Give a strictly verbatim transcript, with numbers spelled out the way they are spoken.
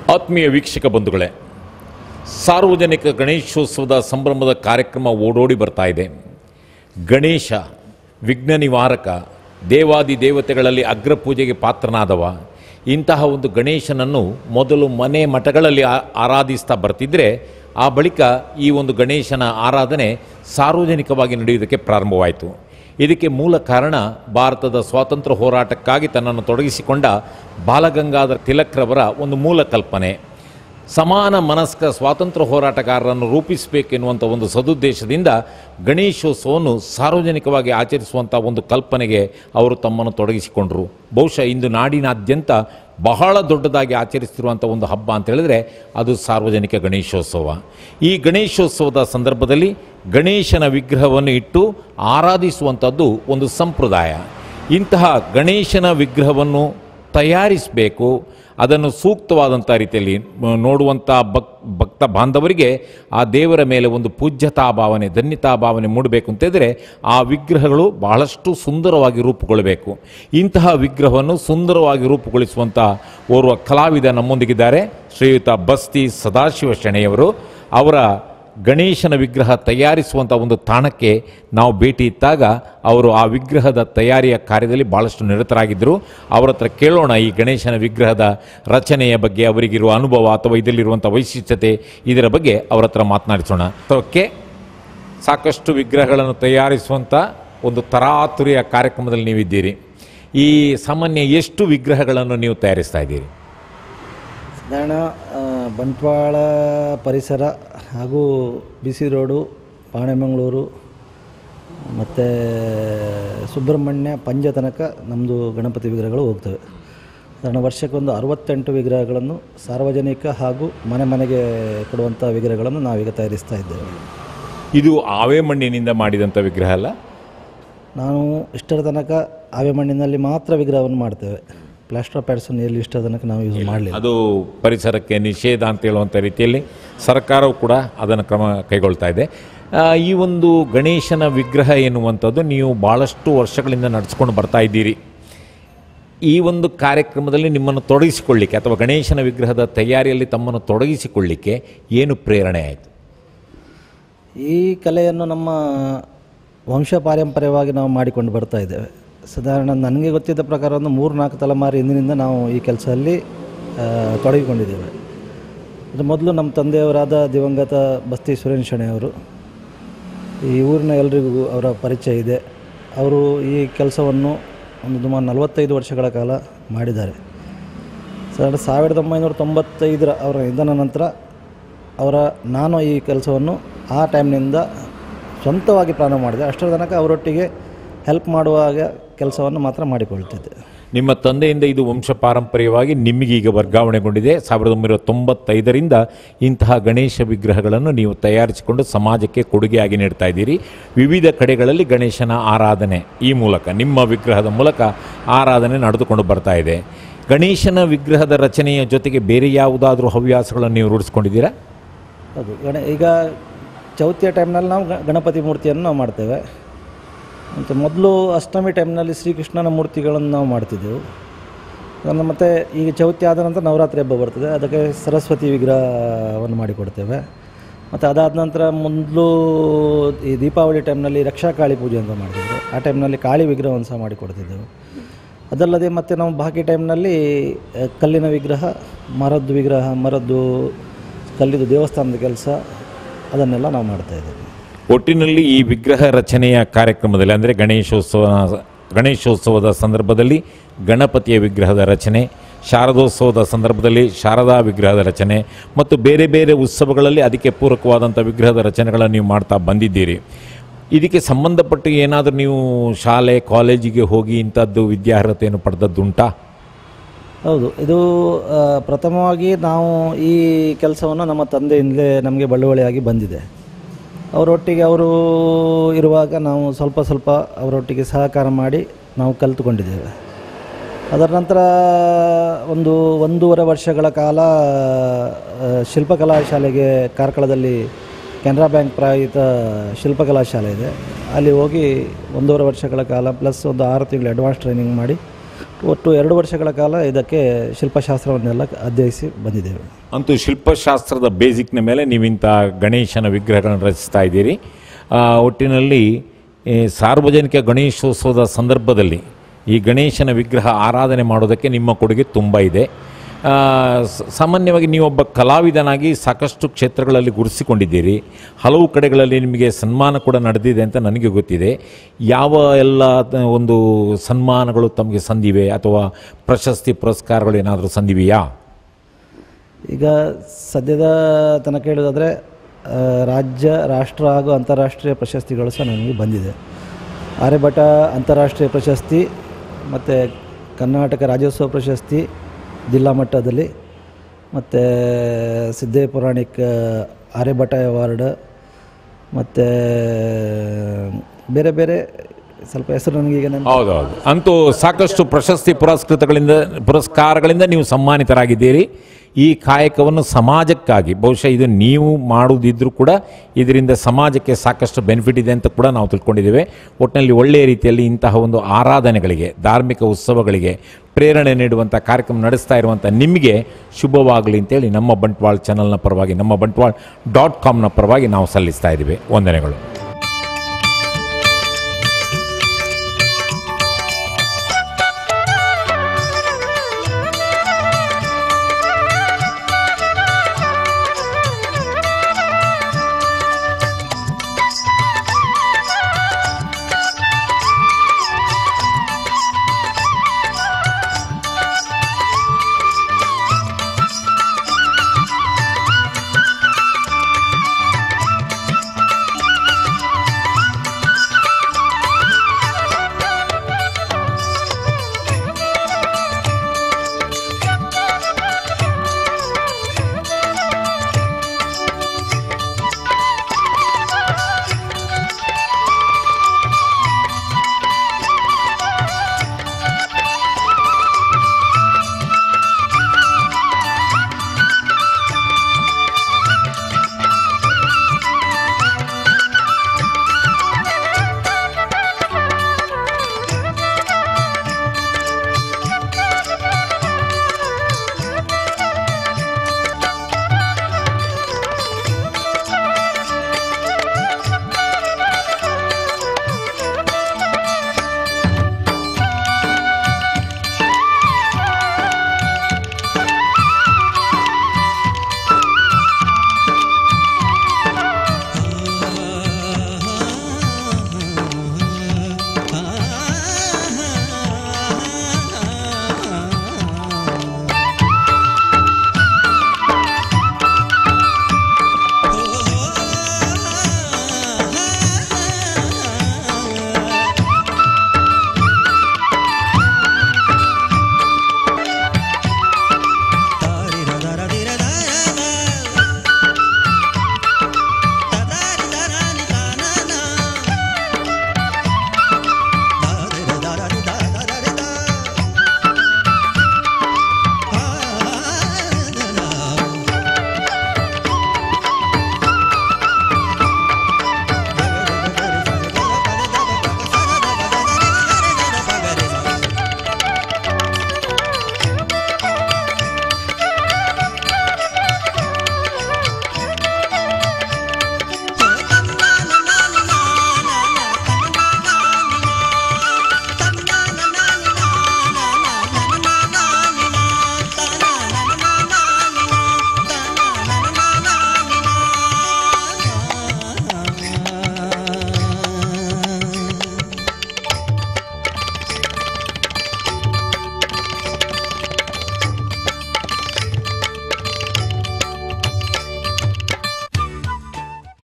ಆತ್ಮೀಯ ವೀಕ್ಷಕ ಬಂಧುಗಳೇ, ಸಾರ್ವಜನಿಕ ಗಣೇಶೋತ್ಸವದ ಸಂಭ್ರಮದ ಕಾರ್ಯಕ್ರಮ ಓಡೋಡಿ ಬರ್ತಾ ಇದೆ. ಗಣೇಶ ವಿಘ್ನ ನಿವಾರಕ, ದೇವಾದಿ ದೇವತೆಗಳಲ್ಲಿ ಅಗ್ರಪೂಜೆಗೆ ಪಾತ್ರನಾದವ. ಇಂತಹ ಒಂದು ಗಣೇಶನನ್ನು ಮೊದಲು ಮನೆ ಮಠಗಳಲ್ಲಿ ಆರಾಧಿಸ್ತಾ ಬರ್ತಿದ್ರೆ, ಆ ಬಳಿಕ ಈ ಒಂದು ಗಣೇಶನ ಆರಾಧನೆ ಸಾರ್ವಜನಿಕವಾಗಿ ನಡೆಯುವುದಕ್ಕೆ ಪ್ರಾರಂಭವಾಯಿತು. ಇದಕ್ಕೆ ಮೂಲ ಕಾರಣ ಭಾರತದ ಸ್ವಾತಂತ್ರ್ಯ ಹೋರಾಟಕ್ಕಾಗಿ ತನ್ನನ್ನು ತೊಡಗಿಸಿಕೊಂಡ ಬಾಲಗಂಗಾಧರ ತಿಲಕ್ರವರ ಒಂದು ಮೂಲ ಕಲ್ಪನೆ. ಸಮಾನ ಮನಸ್ಕ ಸ್ವಾತಂತ್ರ್ಯ ಹೋರಾಟಗಾರರನ್ನು ರೂಪಿಸಬೇಕೆನ್ನುವಂಥ ಒಂದು ಸದುದ್ದೇಶದಿಂದ ಗಣೇಶೋತ್ಸವವನ್ನು ಸಾರ್ವಜನಿಕವಾಗಿ ಆಚರಿಸುವಂಥ ಒಂದು ಕಲ್ಪನೆಗೆ ಅವರು ತಮ್ಮನ್ನು ತೊಡಗಿಸಿಕೊಂಡರು. ಬಹುಶಃ ಇಂದು ನಾಡಿನಾದ್ಯಂತ ಬಹಳ ದೊಡ್ಡದಾಗಿ ಆಚರಿಸ್ತಿರುವಂಥ ಒಂದು ಹಬ್ಬ ಅಂತ ಹೇಳಿದ್ರೆ ಅದು ಸಾರ್ವಜನಿಕ ಗಣೇಶೋತ್ಸವ. ಈ ಗಣೇಶೋತ್ಸವದ ಸಂದರ್ಭದಲ್ಲಿ ಗಣೇಶನ ವಿಗ್ರಹವನ್ನು ಇಟ್ಟು ಆರಾಧಿಸುವಂಥದ್ದು ಒಂದು ಸಂಪ್ರದಾಯ. ಇಂತಹ ಗಣೇಶನ ವಿಗ್ರಹವನ್ನು ತಯಾರಿಸಬೇಕು, ಅದನ್ನು ಸೂಕ್ತವಾದಂಥ ರೀತಿಯಲ್ಲಿ ನೋಡುವಂಥ ಭಕ್ ಭಕ್ತ ಬಾಂಧವರಿಗೆ ಆ ದೇವರ ಮೇಲೆ ಒಂದು ಪೂಜ್ಯತಾ ಭಾವನೆ, ಧನ್ಯತಾ ಭಾವನೆ ಮೂಡಬೇಕು ಅಂತಿದ್ರೆ ಆ ವಿಗ್ರಹಗಳು ಬಹಳಷ್ಟು ಸುಂದರವಾಗಿ ರೂಪುಗೊಳ್ಳಬೇಕು. ಇಂತಹ ವಿಗ್ರಹವನ್ನು ಸುಂದರವಾಗಿ ರೂಪುಗೊಳಿಸುವಂಥ ಓರ್ವ ಕಲಾವಿದ ನಮ್ಮೊಂದಿಗಿದ್ದಾರೆ, ಶ್ರೀಯುತ ಬಸ್ತಿ ಸದಾಶಿವ ಶೆಣೆಯವರು. ಅವರ ಗಣೇಶನ ವಿಗ್ರಹ ತಯಾರಿಸುವಂಥ ಒಂದು ತಾಣಕ್ಕೆ ನಾವು ಭೇಟಿ ಇದ್ದಾಗ ಅವರು ಆ ವಿಗ್ರಹದ ತಯಾರಿಯ ಕಾರ್ಯದಲ್ಲಿ ಭಾಳಷ್ಟು ನಿರತರಾಗಿದ್ದರು. ಅವರ ಹತ್ರ ಕೇಳೋಣ ಈ ಗಣೇಶನ ವಿಗ್ರಹದ ರಚನೆಯ ಬಗ್ಗೆ, ಅವರಿಗಿರುವ ಅನುಭವ ಅಥವಾ ಇದರಲ್ಲಿರುವಂಥ ವೈಶಿಷ್ಟ್ಯತೆ, ಇದರ ಬಗ್ಗೆ ಅವರ ಹತ್ರ ಮಾತನಾಡಿಸೋಣ. ಅದಕ್ಕೆ ಸಾಕಷ್ಟು ವಿಗ್ರಹಗಳನ್ನು ತಯಾರಿಸುವಂಥ ಒಂದು ತರಾತುರಿಯ ಕಾರ್ಯಕ್ರಮದಲ್ಲಿ ನೀವಿದ್ದೀರಿ. ಈ ಸಾಮಾನ್ಯ ಎಷ್ಟು ವಿಗ್ರಹಗಳನ್ನು ನೀವು ತಯಾರಿಸ್ತಾ ಇದ್ದೀರಿ? ಸಾಧಾರಣ ಬಂಟ್ವಾಳ ಪರಿಸರ ಹಾಗೂ ಬಿ ಸಿ ರೋಡು, ಪಾಣೆಮಂಗಳೂರು ಮತ್ತು ಸುಬ್ರಹ್ಮಣ್ಯ ಪಂಜ ತನಕ ನಮ್ಮದು ಗಣಪತಿ ವಿಗ್ರಹಗಳು ಹೋಗ್ತವೆ. ಸಾಧಾರಣ ವರ್ಷಕ್ಕೊಂದು ಅರವತ್ತೆಂಟು ವಿಗ್ರಹಗಳನ್ನು ಸಾರ್ವಜನಿಕ ಹಾಗೂ ಮನೆ ಮನೆಗೆ ಕೊಡುವಂಥ ವಿಗ್ರಹಗಳನ್ನು ನಾವೀಗ ತಯಾರಿಸ್ತಾ ಇದ್ದೇವೆ. ಇದು ಆವೆ ಮಣ್ಣಿನಿಂದ ಮಾಡಿದಂಥ ವಿಗ್ರಹ ಅಲ್ಲ? ನಾವು ಇಷ್ಟರ ತನಕ ಆವೆ ಮಣ್ಣಿನಲ್ಲಿ ಮಾತ್ರ ವಿಗ್ರಹವನ್ನು ಮಾಡ್ತೇವೆ. ಪ್ಲಾಸ್ಟರ್ ಆಫ್ ಪ್ಯಾರಿಸನ್ನು ಎಲ್ಲಿ ಇಷ್ಟರ ತನಕ ನಾವು ಯೂಸ್ ಮಾಡಲಿಲ್ಲ. ಅದು ಪರಿಸರಕ್ಕೆ ನಿಷೇಧ ಅಂತ ಹೇಳುವಂಥ ರೀತಿಯಲ್ಲಿ ಸರ್ಕಾರವು ಕೂಡ ಅದನ್ನು ಕ್ರಮ ಕೈಗೊಳ್ತಾ ಇದೆ. ಈ ಒಂದು ಗಣೇಶನ ವಿಗ್ರಹ ಎನ್ನುವಂಥದ್ದು ನೀವು ಭಾಳಷ್ಟು ವರ್ಷಗಳಿಂದ ನಡೆಸ್ಕೊಂಡು ಬರ್ತಾ ಇದ್ದೀರಿ. ಈ ಒಂದು ಕಾರ್ಯಕ್ರಮದಲ್ಲಿ ನಿಮ್ಮನ್ನು ತೊಡಗಿಸಿಕೊಳ್ಳಿಕ್ಕೆ ಅಥವಾ ಗಣೇಶನ ವಿಗ್ರಹದ ತಯಾರಿಯಲ್ಲಿ ತಮ್ಮನ್ನು ತೊಡಗಿಸಿಕೊಳ್ಳಿಕ್ಕೆ ಏನು ಪ್ರೇರಣೆ ಆಯಿತು? ಈ ಕಲೆಯನ್ನು ನಮ್ಮ ವಂಶ ಪಾರಂಪರ್ಯವಾಗಿ ನಾವು ಮಾಡಿಕೊಂಡು ಬರ್ತಾ ಇದ್ದೇವೆ. ಸಾಧಾರಣ ನನಗೆ ಗೊತ್ತಿದ್ದ ಪ್ರಕಾರ ಒಂದು ಮೂರು ನಾಲ್ಕು ತಲೆಮಾರು ಹಿಂದಿನಿಂದ ನಾವು ಈ ಕೆಲಸದಲ್ಲಿ ತೊಡಗಿಕೊಂಡಿದ್ದೇವೆ. ಅದು ಮೊದಲು ನಮ್ಮ ತಂದೆಯವರಾದ ದಿವಂಗತ ಬಸ್ತಿ ಸುರೇಶ್ ಶೆಣೆಯವರು, ಈ ಊರಿನ ಎಲ್ರಿಗೂ ಅವರ ಪರಿಚಯ ಇದೆ. ಅವರು ಈ ಕೆಲಸವನ್ನು ಒಂದು ಸುಮಾರು ನಲವತ್ತೈದು ವರ್ಷಗಳ ಕಾಲ ಮಾಡಿದ್ದಾರೆ. ಸಾಧಾರಣ ಸಾವಿರದ ಒಂಬೈನೂರ ತೊಂಬತ್ತೈದರ ಅವರ ನಿಧನ ನಂತರ ಅವರ ನಾನು ಈ ಕೆಲಸವನ್ನು ಆ ಟೈಮ್ನಿಂದ ಸ್ವಂತವಾಗಿ ಪ್ರಾರಂಭ ಮಾಡಿದೆ. ಅಷ್ಟರ ತನಕ ಅವರೊಟ್ಟಿಗೆ ಹೆಲ್ಪ್ ಮಾಡುವಾಗ ಕೆಲಸವನ್ನು ಮಾತ್ರ ಮಾಡಿಕೊಳ್ತಿದ್ದೆ. ನಿಮ್ಮ ತಂದೆಯಿಂದ ಇದು ವಂಶ ಪಾರಂಪರ್ಯವಾಗಿ ನಿಮಗೀಗ ವರ್ಗಾವಣೆಗೊಂಡಿದೆ. ಸಾವಿರದ ಒಂಬೈನೂರ ತೊಂಬತ್ತೈದರಿಂದ ಇಂತಹ ಗಣೇಶ ವಿಗ್ರಹಗಳನ್ನು ನೀವು ತಯಾರಿಸಿಕೊಂಡು ಸಮಾಜಕ್ಕೆ ಕೊಡುಗೆಯಾಗಿ ನೀಡ್ತಾ ಇದ್ದೀರಿ. ವಿವಿಧ ಕಡೆಗಳಲ್ಲಿ ಗಣೇಶನ ಆರಾಧನೆ ಈ ಮೂಲಕ, ನಿಮ್ಮ ವಿಗ್ರಹದ ಮೂಲಕ ಆರಾಧನೆ ನಡೆದುಕೊಂಡು ಬರ್ತಾ ಇದೆ. ಗಣೇಶನ ವಿಗ್ರಹದ ರಚನೆಯ ಜೊತೆಗೆ ಬೇರೆ ಯಾವುದಾದ್ರೂ ಹವ್ಯಾಸಗಳನ್ನು ನೀವು ರೂಢಿಸ್ಕೊಂಡಿದ್ದೀರಾ? ಹೌದು, ಗಣ ಈಗ ಚೌತಿಯ ಟೈಮ್ನಲ್ಲಿ ನಾವು ಗಣಪತಿ ಮೂರ್ತಿಯನ್ನು ನಾವು ಮಾಡ್ತೇವೆ. ಮತ್ತು ಮೊದಲು ಅಷ್ಟಮಿ ಟೈಮ್ನಲ್ಲಿ ಶ್ರೀಕೃಷ್ಣನ ಮೂರ್ತಿಗಳನ್ನು ನಾವು ಮಾಡ್ತಿದ್ದೆವು. ಅದನ್ನು ಮತ್ತು ಈಗ ಚೌತಿ ಆದ ನಂತರ ನವರಾತ್ರಿ ಹಬ್ಬ ಬರ್ತದೆ, ಅದಕ್ಕೆ ಸರಸ್ವತಿ ವಿಗ್ರಹವನ್ನು ಮಾಡಿಕೊಡ್ತೇವೆ. ಮತ್ತು ಅದಾದ ನಂತರ ಮೊದಲು ಈ ದೀಪಾವಳಿ ಟೈಮ್ನಲ್ಲಿ ರಕ್ಷಾಕಾಳಿ ಪೂಜೆ ಅಂತ ಮಾಡ್ತಿದ್ದೆವು. ಆ ಟೈಮ್ನಲ್ಲಿ ಕಾಳಿ ವಿಗ್ರಹವನ್ನು ಸಹ ಮಾಡಿಕೊಡ್ತಿದ್ದೆವು. ಅದಲ್ಲದೆ ಮತ್ತು ನಾವು ಬಾಕಿ ಟೈಮ್ನಲ್ಲಿ ಕಲ್ಲಿನ ವಿಗ್ರಹ, ಮರದ್ದು ವಿಗ್ರಹ, ಮರದ್ದು ಕಲ್ಲಿದ್ದು ದೇವಸ್ಥಾನದ ಕೆಲಸ, ಅದನ್ನೆಲ್ಲ ನಾವು ಮಾಡ್ತಾಯಿದ್ದೇವೆ. ಒಟ್ಟಿನಲ್ಲಿ ಈ ವಿಗ್ರಹ ರಚನೆಯ ಕಾರ್ಯಕ್ರಮದಲ್ಲಿ ಅಂದರೆ ಗಣೇಶೋತ್ಸವ ಗಣೇಶೋತ್ಸವದ ಸಂದರ್ಭದಲ್ಲಿ ಗಣಪತಿಯ ವಿಗ್ರಹದ ರಚನೆ, ಶಾರದೋತ್ಸವದ ಸಂದರ್ಭದಲ್ಲಿ ಶಾರದಾ ವಿಗ್ರಹದ ರಚನೆ ಮತ್ತು ಬೇರೆ ಬೇರೆ ಉತ್ಸವಗಳಲ್ಲಿ ಅದಕ್ಕೆ ಪೂರಕವಾದಂಥ ವಿಗ್ರಹದ ರಚನೆಗಳನ್ನು ನೀವು ಮಾಡ್ತಾ ಬಂದಿದ್ದೀರಿ. ಇದಕ್ಕೆ ಸಂಬಂಧಪಟ್ಟು ಏನಾದರೂ ನೀವು ಶಾಲೆ ಕಾಲೇಜಿಗೆ ಹೋಗಿ ಇಂಥದ್ದು ವಿದ್ಯಾರ್ಹತೆಯನ್ನು ಪಡೆದದ್ದುಂಟಾ? ಹೌದು, ಇದು ಪ್ರಥಮವಾಗಿ ನಾವು ಈ ಕೆಲಸವನ್ನು ನಮ್ಮ ತಂದೆಯಿಂದಲೇ ನಮಗೆ ಬಳುವಳಿಯಾಗಿ ಬಂದಿದೆ. ಅವರೊಟ್ಟಿಗೆ ಅವರು ಇರುವಾಗ ನಾವು ಸ್ವಲ್ಪ ಸ್ವಲ್ಪ ಅವರೊಟ್ಟಿಗೆ ಸಹಕಾರ ಮಾಡಿ ನಾವು ಕಲಿತುಕೊಂಡಿದ್ದೇವೆ. ಅದರ ನಂತರ ಒಂದು ಒಂದೂವರೆ ವರ್ಷಗಳ ಕಾಲ ಶಿಲ್ಪಕಲಾ ಶಾಲೆಗೆ ಕಾರ್ಕಳದಲ್ಲಿ ಕೆನರಾ ಬ್ಯಾಂಕ್ ಪ್ರಾಯೋಜಿತ ಶಿಲ್ಪಕಲಾ ಶಾಲೆ ಇದೆ, ಅಲ್ಲಿ ಹೋಗಿ ಒಂದೂವರೆ ವರ್ಷಗಳ ಕಾಲ ಪ್ಲಸ್ ಒಂದು ಆರು ತಿಂಗಳು ಅಡ್ವಾನ್ಸ್ ಟ್ರೈನಿಂಗ್ ಮಾಡಿ ಒಟ್ಟು ಎರಡು ವರ್ಷಗಳ ಕಾಲ ಇದಕ್ಕೆ ಶಿಲ್ಪಶಾಸ್ತ್ರವನ್ನೆಲ್ಲ ಅಧ್ಯಯಿಸಿ ಬಂದಿದ್ದೇವೆ. ಅಂತೂ ಶಿಲ್ಪಶಾಸ್ತ್ರದ ಬೇಸಿಕ್ನ ಮೇಲೆ ನೀವಿಂಥ ಗಣೇಶನ ವಿಗ್ರಹಗಳನ್ನು ರಚಿಸ್ತಾ ಇದ್ದೀರಿ. ಆ, ಒಟ್ಟಿನಲ್ಲಿ ಈ ಸಾರ್ವಜನಿಕ ಗಣೇಶೋತ್ಸವದ ಸಂದರ್ಭದಲ್ಲಿ ಈ ಗಣೇಶನ ವಿಗ್ರಹ ಆರಾಧನೆ ಮಾಡೋದಕ್ಕೆ ನಿಮ್ಮ ಕೊಡುಗೆ ತುಂಬ ಇದೆ. ಆ, ಸ- ಸಾಮಾನ್ಯವಾಗಿ ನೀವೊಬ್ಬ ಕಲಾವಿದನಾಗಿ ಸಾಕಷ್ಟು ಕ್ಷೇತ್ರಗಳಲ್ಲಿ ಗುರುತಿಸಿಕೊಂಡಿದ್ದೀರಿ. ಹಲವು ಕಡೆಗಳಲ್ಲಿ ನಿಮಗೆ ಸನ್ಮಾನ ಕೂಡ ನಡೆದಿದೆ ಅಂತ ನನಗೆ ಗೊತ್ತಿದೆ. ಯಾವ ಎಲ್ಲ ತ- ಒಂದು ಸನ್ಮಾನಗಳು ತಮಗೆ ಸಂದಿವೆ ಅಥವಾ ಪ್ರಶಸ್ತಿ ಪುರಸ್ಕಾರಗಳು ಏನಾದರೂ ಸಂದಿವೆಯಾ? ಈಗ ಸದ್ಯದ ತನಕ ಹೇಳೋದಾದರೆ ರಾಜ್ಯ, ರಾಷ್ಟ್ರ ಹಾಗೂ ಅಂತಾರಾಷ್ಟ್ರೀಯ ಪ್ರಶಸ್ತಿಗಳು ಸಹ ನನಗೆ ಬಂದಿದೆ. ಆರ್ಯಭಟ ಅಂತಾರಾಷ್ಟ್ರೀಯ ಪ್ರಶಸ್ತಿ ಮತ್ತು ಕರ್ನಾಟಕ ರಾಜ್ಯೋತ್ಸವ ಪ್ರಶಸ್ತಿ ಜಿಲ್ಲಾ ಮಟ್ಟದಲ್ಲಿ, ಮತ್ತು ಸಿದ್ಧೇ ಪುರಾಣಿಕ ಆರ್ಯಭಟ ಅವಾರ್ಡ್, ಮತ್ತು ಬೇರೆ ಬೇರೆ ಸ್ವಲ್ಪ ಹೆಸರು ನನಗೀಗ ನೆನಪು. ಹೌದೌದು. ಅಂತೂ ಸಾಕಷ್ಟು ಪ್ರಶಸ್ತಿ ಪುರಸ್ಕೃತಗಳಿಂದ ಪುರಸ್ಕಾರಗಳಿಂದ ನೀವು ಸನ್ಮಾನಿತರಾಗಿದ್ದೀರಿ. ಈ ಕಾಯಕವನ್ನು ಸಮಾಜಕ್ಕಾಗಿ, ಬಹುಶಃ ಇದು ನೀವು ಮಾಡುವುದಿದ್ರೂ ಕೂಡ ಇದರಿಂದ ಸಮಾಜಕ್ಕೆ ಸಾಕಷ್ಟು ಬೆನಿಫಿಟ್ ಇದೆ ಅಂತ ಕೂಡ ನಾವು ತಿಳ್ಕೊಂಡಿದ್ದೇವೆ. ಒಟ್ಟಿನಲ್ಲಿ ಒಳ್ಳೆಯ ರೀತಿಯಲ್ಲಿ ಇಂತಹ ಒಂದು ಆರಾಧನೆಗಳಿಗೆ, ಧಾರ್ಮಿಕ ಉತ್ಸವಗಳಿಗೆ ಪ್ರೇರಣೆ ನೀಡುವಂಥ ಕಾರ್ಯಕ್ರಮ ನಡೆಸ್ತಾ ಇರುವಂಥ ನಿಮಗೆ ಶುಭವಾಗಲಿ ಅಂತೇಳಿ ನಮ್ಮ ಬಂಟ್ವಾಳ ಚಾನಲ್ನ ಪರವಾಗಿ, ನಮ್ಮ ಬಂಟ್ವಾಳ ಡಾಟ್ ಕಾಮ್ನ ಪರವಾಗಿ ನಾವು ಸಲ್ಲಿಸ್ತಾ ಇದ್ದೀವಿ. ವಂದನೆಗಳು.